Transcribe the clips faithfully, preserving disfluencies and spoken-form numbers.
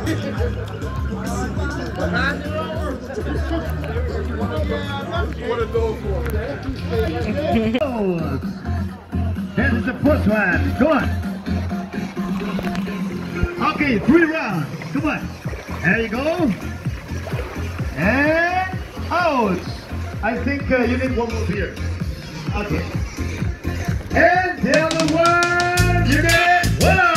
This is the first one. Come on. Okay, three rounds. Come on. There you go. And out. I think uh, you need one more beer. Okay. And the other one. You get it? Whoa!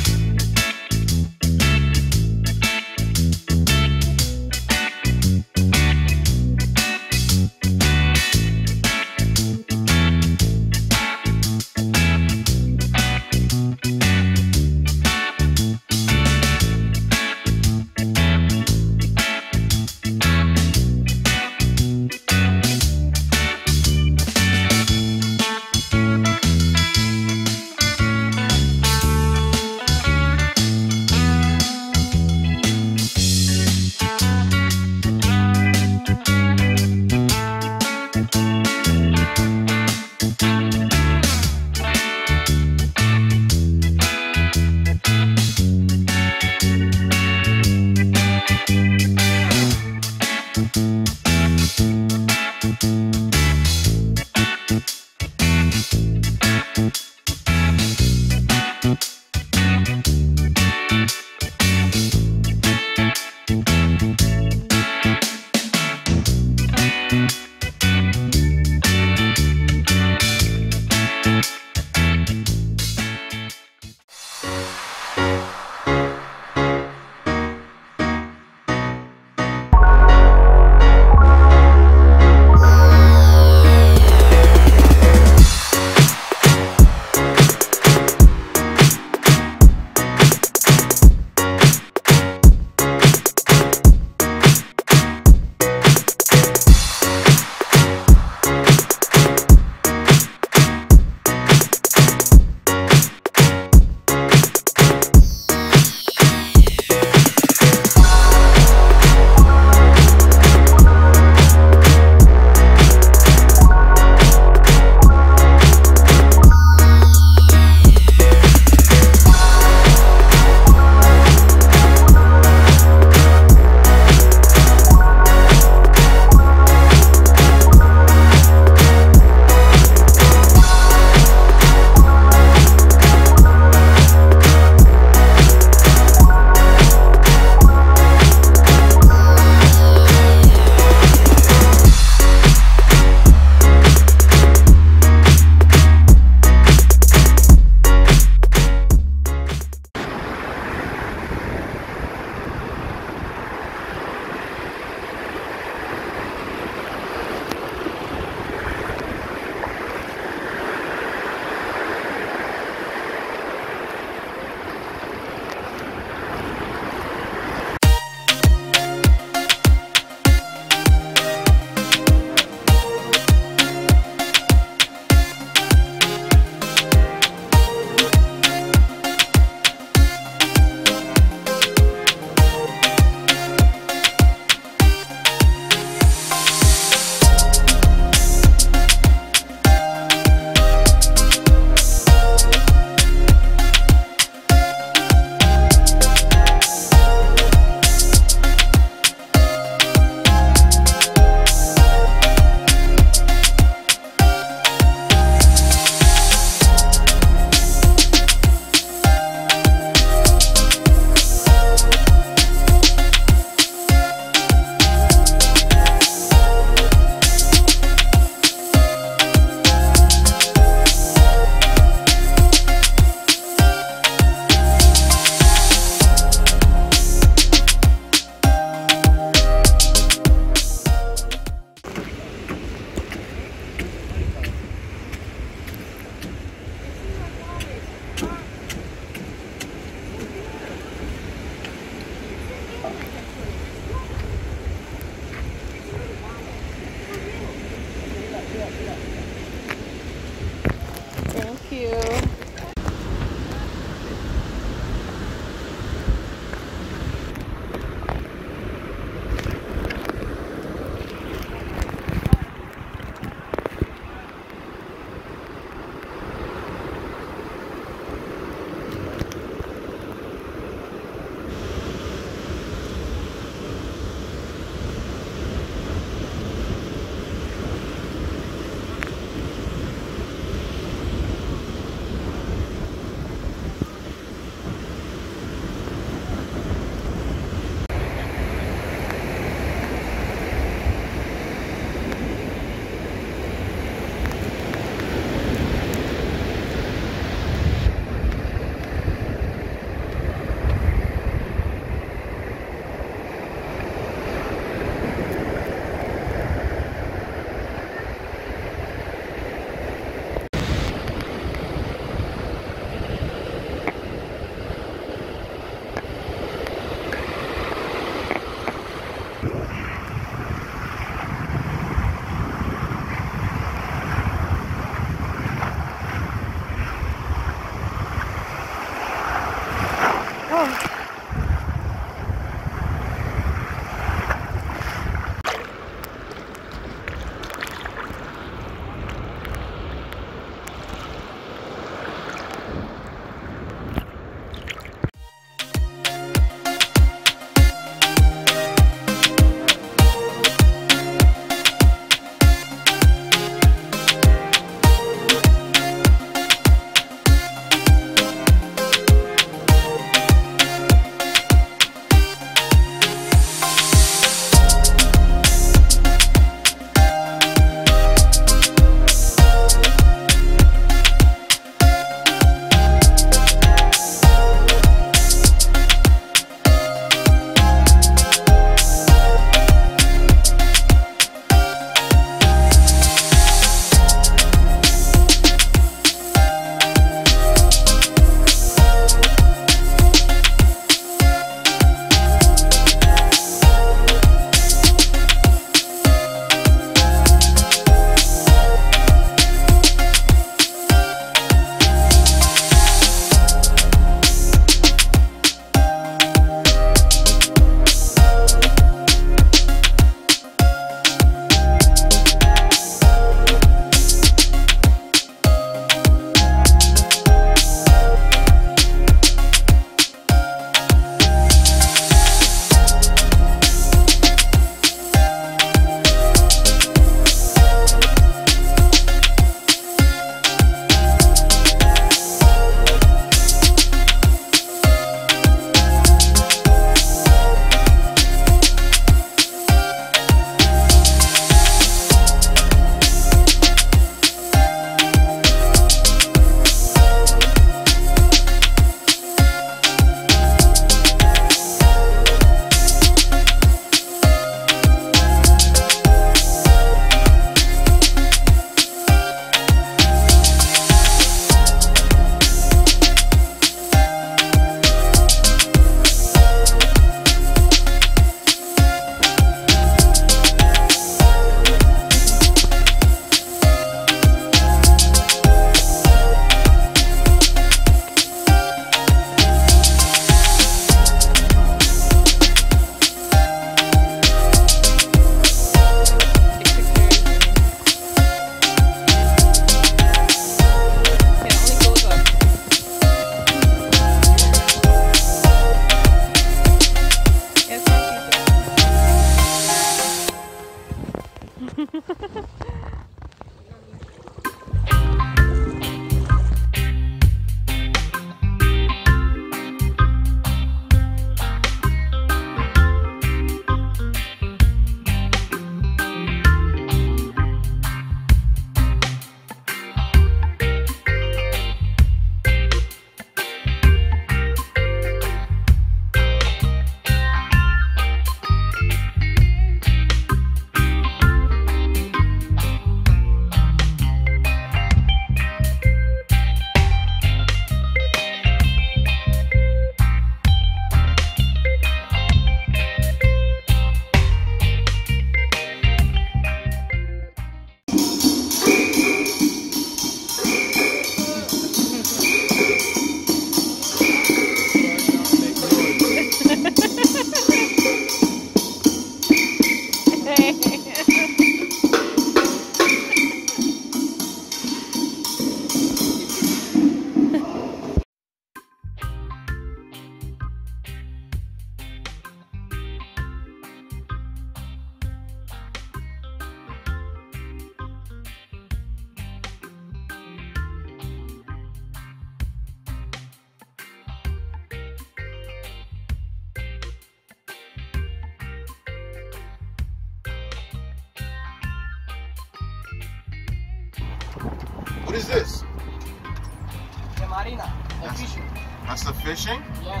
What is this? The marina, the That's, fishing. that's the fishing? Yes.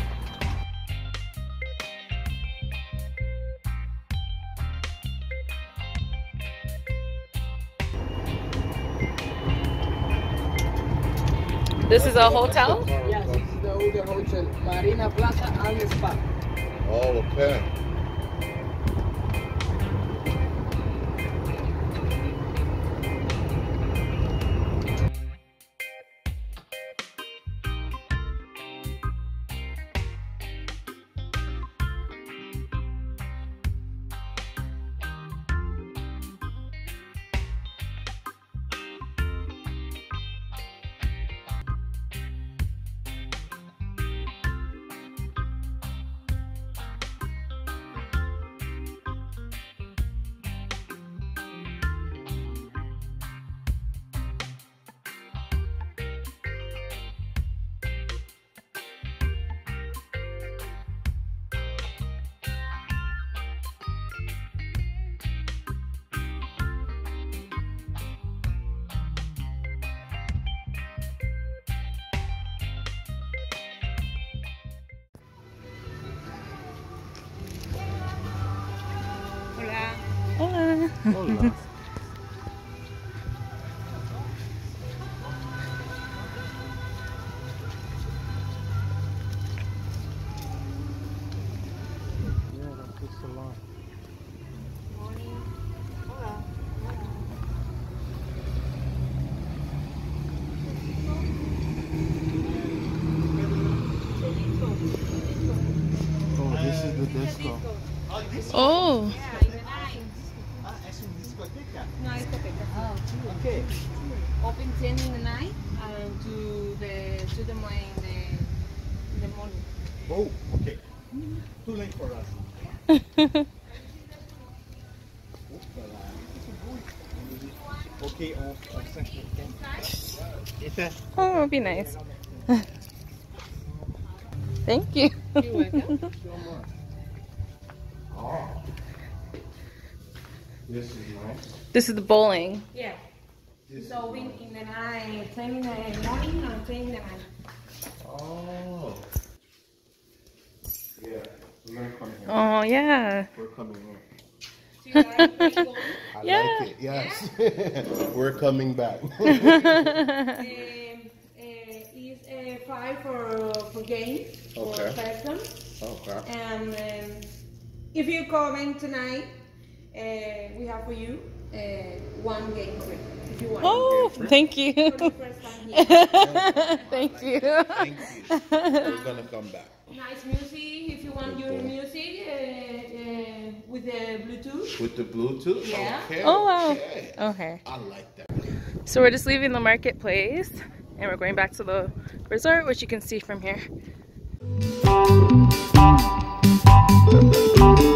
This is a hotel? Yes, this is the other hotel, Marina Plaza and Spa. Oh, okay. Hola. Hola. Oh, this is the disco. Oh. No, discoteca. Oh, okay. Open ten in the night and to the to the morning the the morning. Oh, okay. Too late for us. Okay, on, on cinq minutes. Oh, it would be nice. Thank you. You're welcome. Oh. This is nice. This is the bowling. Yeah. So open in the night, ten in the morning and ten in the night. Oh. Yeah, we're coming here. Oh, yeah. We're coming here. So you like to go? I Yeah. like it, yes. We're coming back. Um, uh, is uh, five for for game for Okay. person. Okay. And um, if you come in tonight, uh, we have for you uh, one game free if you want. Oh, thank you. For the first time here. Thank you. Thank you. We're gonna come back. Nice music if you want your music uh, uh, with the Bluetooth. With the Bluetooth? Yeah. Okay. Oh, wow. Okay. Okay. I like that. So we're just leaving the marketplace and we're going back to the resort, which you can see from here.